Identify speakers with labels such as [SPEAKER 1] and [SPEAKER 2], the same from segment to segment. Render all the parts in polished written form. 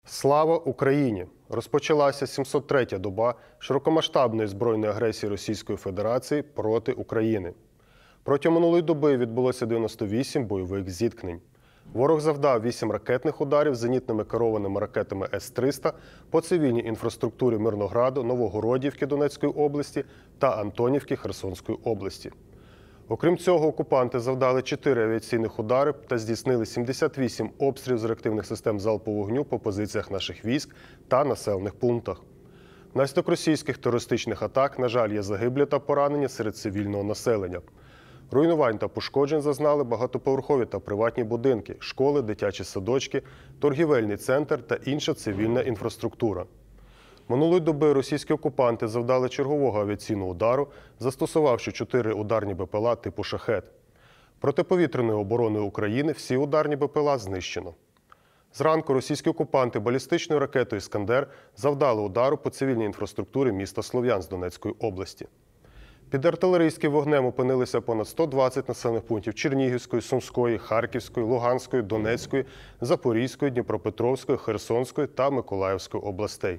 [SPEAKER 1] Слава Україні! Розпочалася 703-я доба широкомасштабної збройної агресії Російської Федерації проти України. Протягом минулої доби відбулося 98 бойових зіткнень. Ворог завдав 8 ракетних ударів зенітними керованими ракетами С-300 по цивільній інфраструктурі Мирнограду, Новогородівки Донецької області та Антонівки Херсонської області. Окрім цього, окупанти завдали 4 авіаційних удари та здійснили 78 обстрілів з реактивних систем залпового вогню по позиціях наших військ та населених пунктах. Внаслідок російських терористичних атак, на жаль, є загиблі та поранені серед цивільного населення. Руйнувань та пошкоджень зазнали багатоповерхові та приватні будинки, школи, дитячі садочки, торгівельний центр та інша цивільна інфраструктура. Минулої доби російські окупанти завдали чергового авіаційного удару, застосувавши 4 ударні БПЛА типу «Шахед». Протиповітряною обороною України всі ударні БПЛА знищено. Зранку російські окупанти балістичною ракетою «Іскандер» завдали удару по цивільній інфраструктурі міста Слов'янськ Донецької області. Під артилерійським вогнем опинилися понад 120 населених пунктів Чернігівської, Сумської, Харківської, Луганської, Донецької, Запорізької, Дніпропетровської, Херсонської та Миколаївської областей.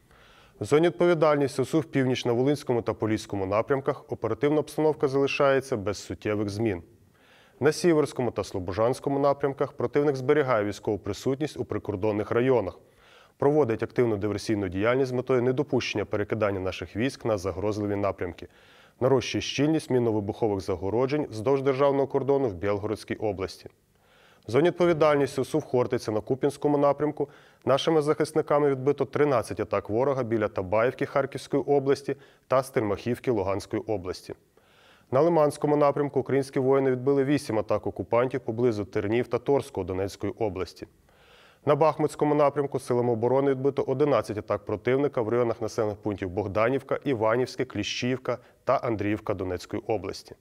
[SPEAKER 1] В зоні відповідальності СУ в Північно-Волинському та Поліському напрямках оперативна обстановка залишається без суттєвих змін. На Сіверському та Слобожанському напрямках противник зберігає військову присутність у прикордонних районах, проводить активну диверсійну діяльність з метою недопущення перекидання наших військ на загрозливі напрямки, нарощує щільність мінно-вибухових загороджень вздовж державного кордону в Білгородській області. В зоні відповідальності СУ в Хортиця на Куп'янському напрямку нашими захисниками відбито 13 атак ворога біля Табаївки Харківської області та Стельмахівки Луганської області. На Лиманському напрямку українські воїни відбили 8 атак окупантів поблизу Тернів та Торського Донецької області. На Бахмутському напрямку силами оборони відбито 11 атак противника в районах населених пунктів Богданівка, Іванівське, Кліщіївка та Андріївка Донецької області.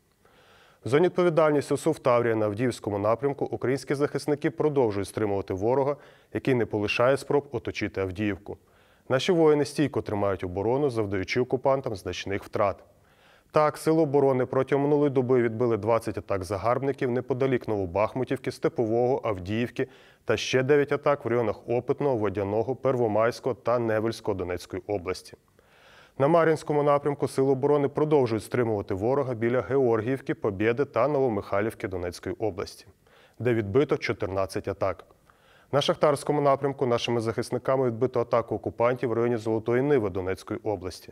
[SPEAKER 1] В зоні відповідальності СУ в Таврії на Авдіївському напрямку українські захисники продовжують стримувати ворога, який не полишає спроб оточити Авдіївку. Наші воїни стійко тримають оборону, завдаючи окупантам значних втрат. Так, сили оборони протягом минулої доби відбили 20 атак загарбників неподалік Новобахмутівки, Степового, Авдіївки та ще 9 атак в районах Опитного, Водяного, Первомайського та Невельського Донецької області. На Мар'їнському напрямку сили оборони продовжують стримувати ворога біля Георгіївки, Побєди та Новомихайлівки Донецької області, де відбито 14 атак. На Шахтарському напрямку нашими захисниками відбито атаку окупантів в районі Золотої Ниви Донецької області.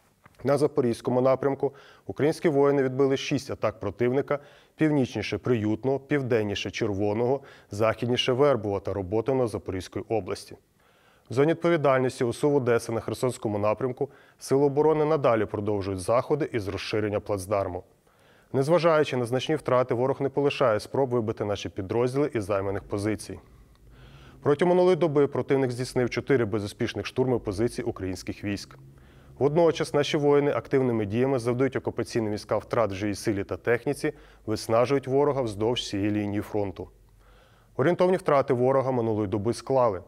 [SPEAKER 1] На Запорізькому напрямку українські воїни відбили 6 атак противника північніше Приютного, південніше Червоного, західніше Вербова та Роботиного Запорізької області. В зоні відповідальності УСУ в Одесі на Херсонському напрямку сили оборони надалі продовжують заходи із розширення плацдарму. Незважаючи на значні втрати, ворог не полишає спроб вибити наші підрозділи із займаних позицій. Протягом минулої доби противник здійснив 4 безуспішних штурми позицій українських військ. Водночас наші воїни активними діями завдають окупаційним військам втрат в живій силі та техніці, виснажують ворога вздовж всієї лінії фронту. Орієнтовні втрати ворога минулої доби склали: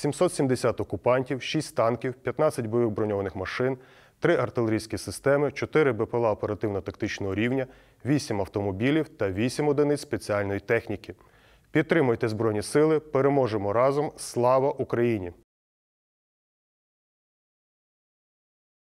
[SPEAKER 1] 770 окупантів, 6 танків, 15 бойових броньованих машин, 3 артилерійські системи, 4 БПЛА оперативно-тактичного рівня, 8 автомобілів та 8 одиниць спеціальної техніки. Підтримуйте Збройні Сили, переможемо разом! Слава Україні!